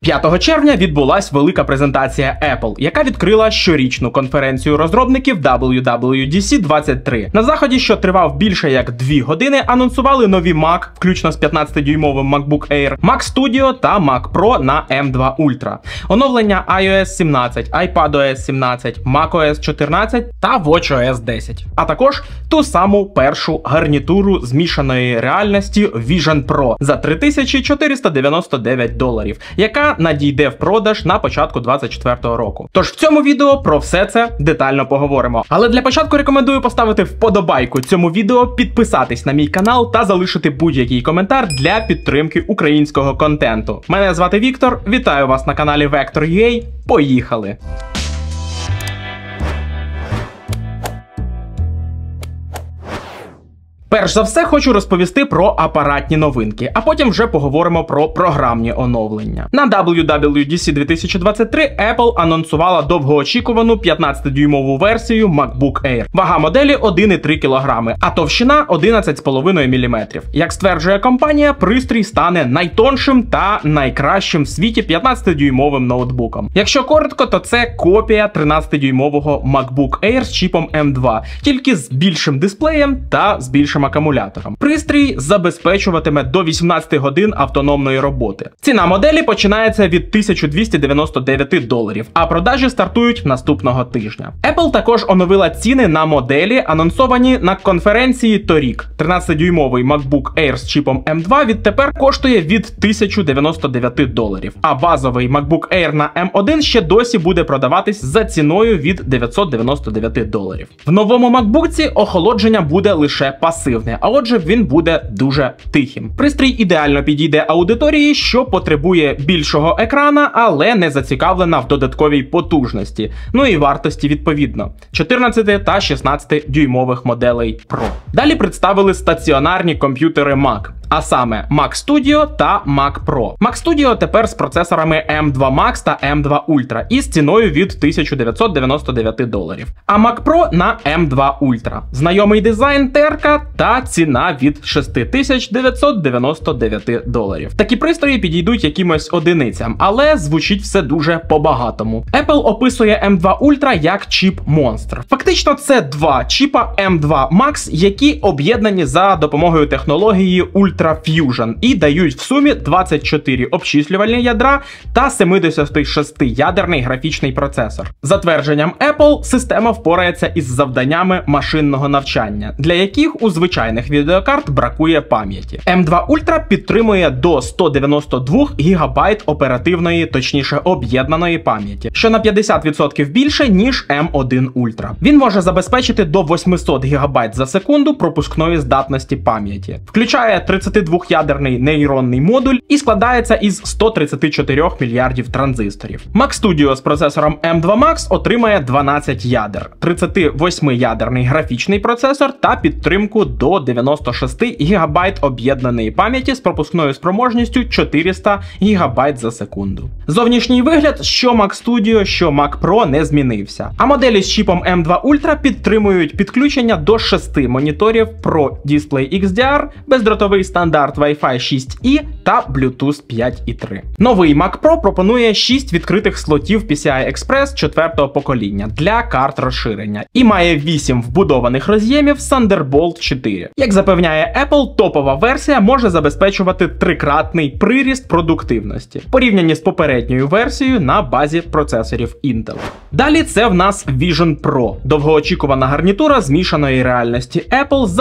5 червня відбулась велика презентація Apple, яка відкрила щорічну конференцію розробників WWDC 23. На заході, що тривав більше як 2 години, анонсували нові Mac, включно з 15-дюймовим MacBook Air, Mac Studio та Mac Pro на M2 Ultra, оновлення iOS 17, iPadOS 17, macOS 14 та watchOS 10, а також ту саму першу гарнітуру змішаної реальності Vision Pro за $3499, яка надійде в продаж на початку 2024 року. Тож в цьому відео про все це детально поговоримо. Але для початку рекомендую поставити вподобайку цьому відео, підписатись на мій канал та залишити будь-який коментар для підтримки українського контенту. Мене звати Віктор, вітаю вас на каналі Vector.ua. Поїхали! Перш за все, хочу розповісти про апаратні новинки, а потім вже поговоримо про програмні оновлення. На WWDC 2023 Apple анонсувала довгоочікувану 15-дюймову версію MacBook Air. Вага моделі 1,3 кг, а товщина 11,5 мм. Як стверджує компанія, пристрій стане найтоншим та найкращим в світі 15-дюймовим ноутбуком. Якщо коротко, то це копія 13-дюймового MacBook Air з чіпом M2, тільки з більшим дисплеєм та з більшим акумулятором. Пристрій забезпечуватиме до 18 годин автономної роботи. Ціна моделі починається від $1299, а продажі стартують наступного тижня. Apple також оновила ціни на моделі, анонсовані на конференції торік. 13-дюймовий MacBook Air з чіпом M2 відтепер коштує від $1099, а базовий MacBook Air на M1 ще досі буде продаватись за ціною від $999. В новому MacBook'ці охолодження буде лише пасивне, а отже він буде дуже тихим. Пристрій ідеально підійде аудиторії, що потребує більшого екрана, але не зацікавлена в додатковій потужності, ну і вартості відповідно, 14 та 16 дюймових моделей Pro. Далі представили стаціонарні комп'ютери Mac, а саме Mac Studio та Mac Pro. Mac Studio тепер з процесорами M2 Max та M2 Ultra і з ціною від $1999, а Mac Pro на M2 Ultra. Знайомий дизайн, терка та ціна від $6999. Такі пристрої підійдуть якимось одиницям, але звучить все дуже по-багатому. Apple описує M2 Ultra як чіп-монстр. Фактично це два чіпа M2 Max, які об'єднані за допомогою технології Ultra Fusion і дають в сумі 24 обчислювальні ядра та 76-ядерний графічний процесор. За твердженням Apple, система впорається із завданнями машинного навчання, для яких у звичайних відеокарт бракує пам'яті. M2 Ultra підтримує до 192 ГБ оперативної, точніше об'єднаної пам'яті, що на 50% більше, ніж M1 Ultra. Він може забезпечити до 800 ГБ за секунду пропускної здатності пам'яті. Включає 32-ядерний нейронний модуль і складається із 134 мільярдів транзисторів. Mac Studio з процесором M2 Max отримає 12 ядер, 38-ядерний графічний процесор та підтримку до 96 ГБ об'єднаної пам'яті з пропускною спроможністю 400 ГБ за секунду. Зовнішній вигляд, що Mac Studio, що Mac Pro не змінився. А моделі з чіпом M2 Ultra підтримують підключення до 6 моніторів Pro Display XDR, бездротовий стандарт Wi-Fi 6E та Bluetooth 5.3. Новий Mac Pro пропонує 6 відкритих слотів PCI Express 4-го покоління для карт розширення і має 8 вбудованих роз'ємів Thunderbolt 4. Як запевняє Apple, топова версія може забезпечувати 3-кратний приріст продуктивності, порівняні з попередньою версією на базі процесорів Intel. Далі це в нас Vision Pro, довгоочікувана гарнітура змішаної реальності Apple за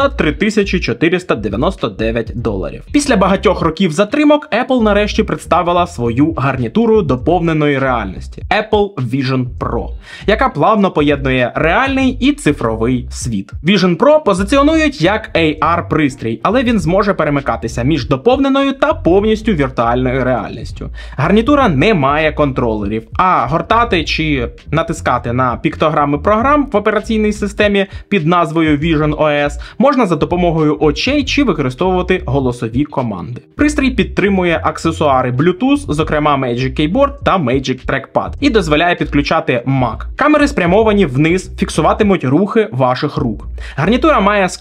$3499. Після багатьох років затримок Apple нарешті представила свою гарнітуру доповненої реальності Apple Vision Pro, яка плавно поєднує реальний і цифровий світ. Vision Pro позиціонують як AR-пристрій, але він зможе перемикатися між доповненою та повністю віртуальною реальністю. Гарнітура не має контролерів, а гортати чи натискати на піктограми програм в операційній системі під назвою Vision OS можна за допомогою очей чи використовувати голосові команди. Пристрій підтримує аксесуари Bluetooth, зокрема Magic Keyboard та Magic Trackpad, і дозволяє підключати Mac. Камери спрямовані вниз, фіксуватимуть рухи ваших рук. Гарнітура має скляну передню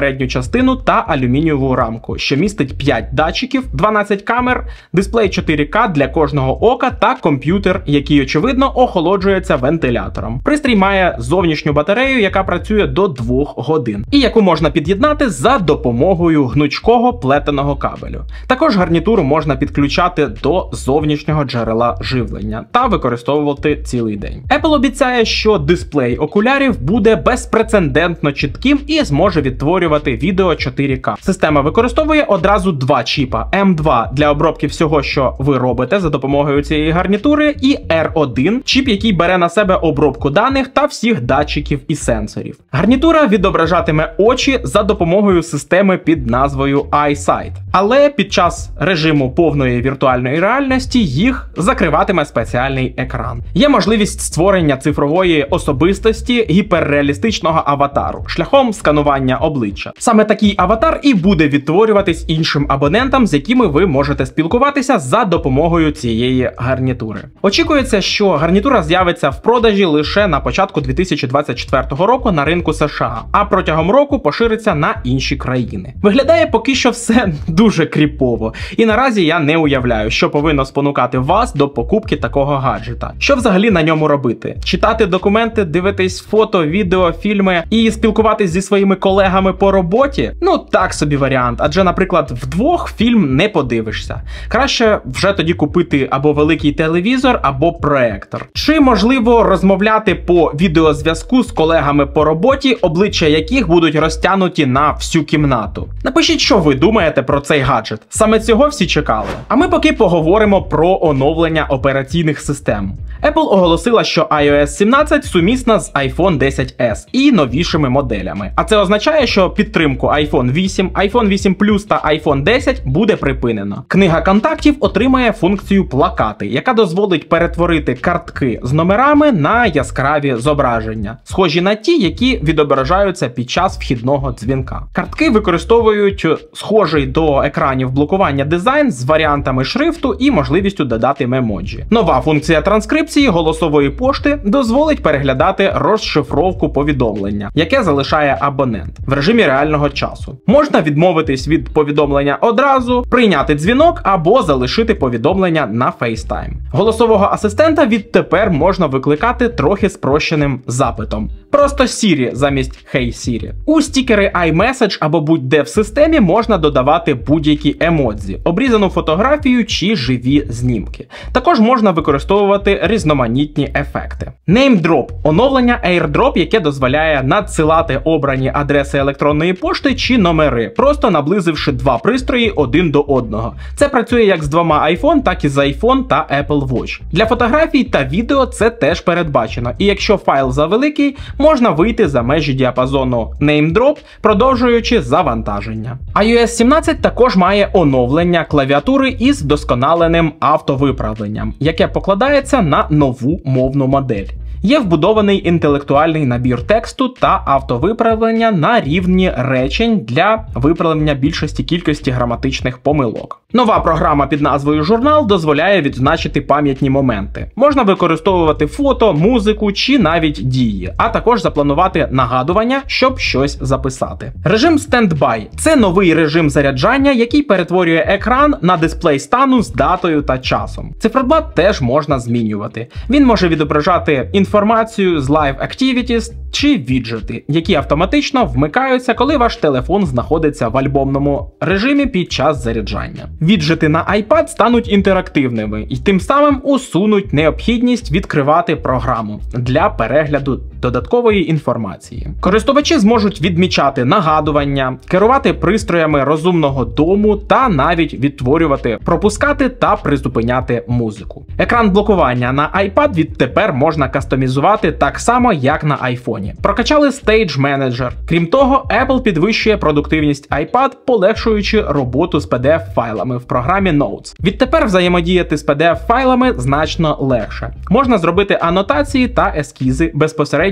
передню частину та алюмінієву рамку, що містить 5 датчиків, 12 камер, дисплей 4К для кожного ока та комп'ютер, який, очевидно, охолоджується вентилятором. Пристрій має зовнішню батарею, яка працює до 2 годин, і яку можна під'єднати за допомогою гнучкого плетеного кабелю. Також гарнітуру можна підключати до зовнішнього джерела живлення та використовувати цілий день. Apple обіцяє, що дисплей окулярів буде безпрецедентно чітким і зможе відтворювати відео 4К. Система використовує одразу 2 чіпа: M2 для обробки всього, що ви робите за допомогою цієї гарнітури, і R1 чіп, який бере на себе обробку даних та всіх датчиків і сенсорів. Гарнітура відображатиме очі за допомогою системи під назвою EyeSight, але під час режиму повної віртуальної реальності їх закриватиме спеціальний екран. Є можливість створення цифрової особистості гіперреалістичного аватару шляхом сканування обличчя. Саме такий аватар і буде відтворюватись іншим абонентам, з якими ви можете спілкуватися за допомогою цієї гарнітури. Очікується, що гарнітура з'явиться в продажі лише на початку 2024 року на ринку США, а протягом року пошириться на інші країни. Виглядає поки що все дуже кріпово, і наразі я не уявляю, що повинно спонукати вас до покупки такого гаджета. Що взагалі на ньому робити? Читати документи, дивитись фото, відео, фільми і спілкуватись зі своїми колегами по роботі? Ну, так собі варіант, адже, наприклад, вдвох фільм не подивишся. Краще вже тоді купити або великий телевізор, або проектор. Чи можливо розмовляти по відеозв'язку з колегами по роботі, обличчя яких будуть розтягнуті на всю кімнату? Напишіть, що ви думаєте про цей гаджет. Саме цього всі чекали. А ми поки поговоримо про оновлення операційних систем. Apple оголосила, що iOS 17 сумісна з iPhone XS і новішими моделями. А це означає, що підтримку iPhone 8, iPhone 8 Plus та iPhone 10 буде припинено. Книга контактів отримає функцію плакати, яка дозволить перетворити картки з номерами на яскраві зображення, схожі на ті, які відображаються під час вхідного дзвінка. Картки використовують схожий до екранів блокування дизайн з варіантами шрифту і можливістю додати мемоджі. Нова функція транскрипції голосової пошти дозволить переглядати розшифровку повідомлення, яке залишає абонент в режимі реального часу. Можна відмовитись від повідомлення одразу, прийняти дзвінок або залишити повідомлення на FaceTime. Голосового асистента відтепер можна викликати трохи спрощеним запитом. Просто Siri замість Hey Siri. У стікери iMessage або будь-де в системі можна додавати будь-які емодзі, обрізану фотографію чи живі знімки. Також можна використовувати різноманітні ефекти. NameDrop – оновлення AirDrop, яке дозволяє надсилати обрані адреси електронної пошти чи номери, просто наблизивши два пристрої один до одного. Це працює як з двома iPhone, так і з iPhone та Apple Watch. Для фотографій та відео це теж передбачено, і якщо файл завеликий, можна вийти за межі діапазону NameDrop, продовжуючи завантаження. iOS 17 також має оновлення клавіатури із вдосконаленим автовиправленням, яке покладається на нову мовну модель. Є вбудований інтелектуальний набір тексту та автовиправлення на рівні речень для виправлення більшості кількості граматичних помилок. Нова програма під назвою «Журнал» дозволяє відзначити пам'ятні моменти. Можна використовувати фото, музику чи навіть дії, а також запланувати нагадування, щоб щось записати. Режим стендбай – це новий режим заряджання, який перетворює екран на дисплей стану з датою та часом. Циферблат теж можна змінювати. Він може відображати інформацію з Live Activities чи віджити, які автоматично вмикаються, коли ваш телефон знаходиться в альбомному режимі під час заряджання. Віджити на iPad стануть інтерактивними і тим самим усунуть необхідність відкривати програму для перегляду додаткової інформації. Користувачі зможуть відмічати нагадування, керувати пристроями розумного дому та навіть відтворювати, пропускати та призупиняти музику. Екран блокування на iPad відтепер можна кастомізувати так само, як на iPhone. Прокачали Stage Manager. Крім того, Apple підвищує продуктивність iPad, полегшуючи роботу з PDF-файлами в програмі Notes. Відтепер взаємодіяти з PDF-файлами значно легше. Можна зробити анотації та ескізи безпосередньо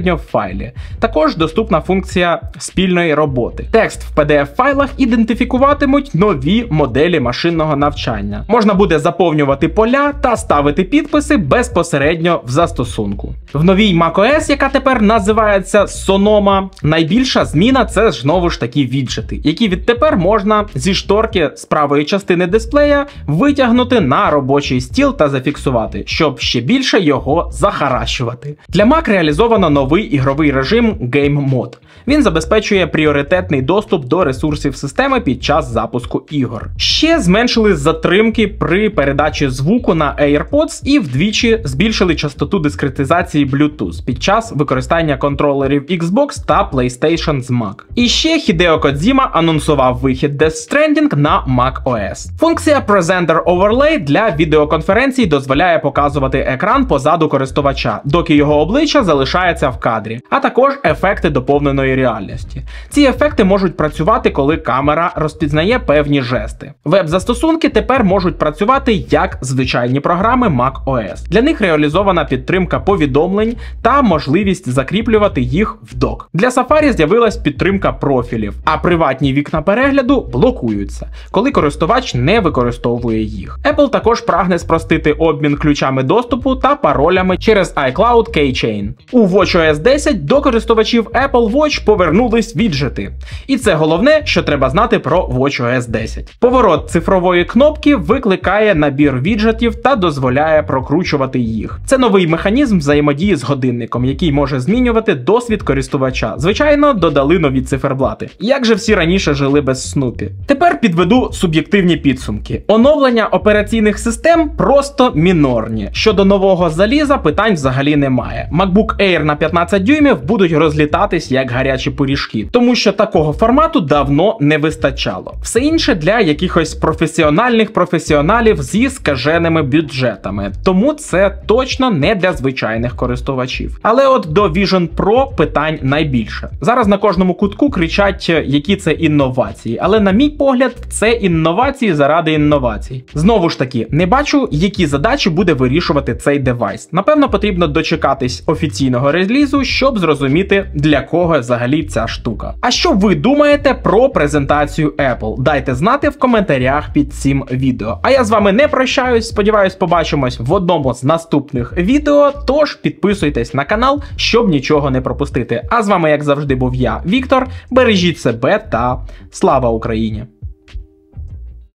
безпосередньо в файлі. Також доступна функція спільної роботи. Текст в PDF-файлах ідентифікуватимуть нові моделі машинного навчання. Можна буде заповнювати поля та ставити підписи безпосередньо в застосунку. В новій macOS, яка тепер називається Sonoma, найбільша зміна – це знову ж такі віджити, які відтепер можна зі шторки з правої частини дисплея витягнути на робочий стіл та зафіксувати, щоб ще більше його захаращувати. Для Mac реалізовано новий ігровий режим Game Mode. Він забезпечує пріоритетний доступ до ресурсів системи під час запуску ігор. Ще зменшили затримки при передачі звуку на AirPods і вдвічі збільшили частоту дискретизації Bluetooth під час використання контролерів Xbox та PlayStation з Mac. І ще Хідео Кодзіма анонсував вихід Death Stranding на macOS. Функція Presenter Overlay для відеоконференцій дозволяє показувати екран позаду користувача, доки його обличчя залишається в кадрі, а також ефекти доповненої реальності. Ці ефекти можуть працювати, коли камера розпізнає певні жести. Веб-застосунки тепер можуть працювати як звичайні програми macOS. Для них реалізована підтримка повідомлень та можливість закріплювати їх в док. Для Safari з'явилась підтримка профілів, а приватні вікна перегляду блокуються, коли користувач не використовує їх. Apple також прагне спростити обмін ключами доступу та паролями через iCloud Keychain. У watchOS 10 до користувачів Apple Watch повернулись віджити. І це головне, що треба знати про watchOS 10. Поворот цифрової кнопки викликає набір віджетів та дозволяє прокручувати їх. Це новий механізм взаємодії з годинником, який може змінювати досвід користувача. Звичайно, додали нові циферблати. Як же всі раніше жили без Снупі? Тепер підведу суб'єктивні підсумки. Оновлення операційних систем просто мінорні. Щодо нового заліза питань взагалі немає. MacBook Air на 15 дюймів будуть розлітатись як гарячі пиріжки, тому що такого формату давно не вистачало. Все інше для якихось професіональних професіоналів зі скаженими бюджетами. Тому це точно не для звичайних користувачів. Але от до Vision Pro питань найбільше. Зараз на кожному кутку кричать, які це інновації. Але на мій погляд, це інновації заради інновацій. Знову ж таки, не бачу, які задачі буде вирішувати цей девайс. Напевно, потрібно дочекатись офіційного релізу, щоб зрозуміти, для кого взагалі ця штука. А що ви думаєте про презентацію Apple? Дайте знати в коментарях під цим відео. А я з вами не прощаюсь, сподіваюсь, побачимось в одному з наступних відео, тож підписуйтесь на канал, щоб нічого не пропустити. А з вами, як завжди, був я, Віктор. Бережіть себе та слава Україні!